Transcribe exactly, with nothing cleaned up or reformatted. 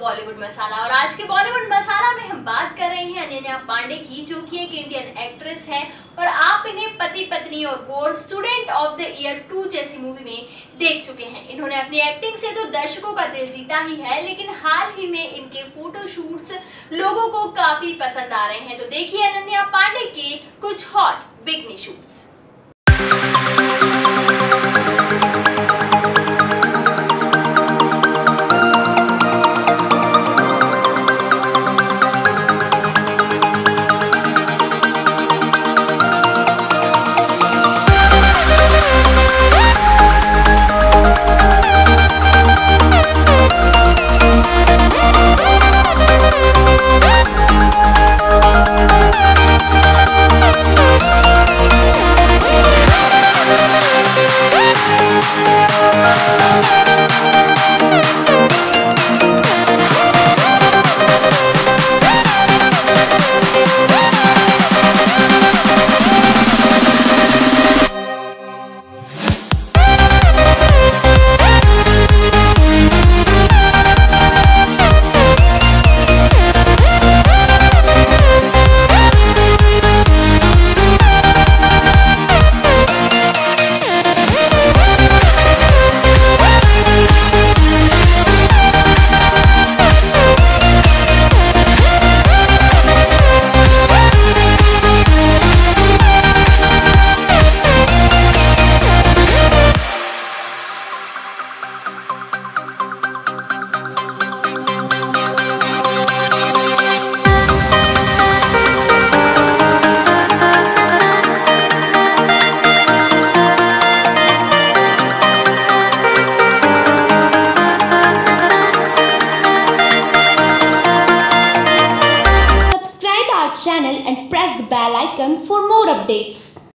बॉलीवुड मसाला। और आज के बॉलीवुड मसाला में हम बात कर रहे हैं अनन्या पांडे की, जो कि एक इंडियन एक्ट्रेस है और आप इन्हें पति पत्नी और war, student of the year two जैसी मूवी में देख चुके हैं। इन्होंने अपनी एक्टिंग से तो दर्शकों का दिल जीता ही है, लेकिन हाल ही में इनके फोटोशूट्स लोगों को काफी पसंद आ रहे हैं। तो देखिए अनन्या पांडे के कुछ hot bikini shoots. channel and press the bell icon for more updates.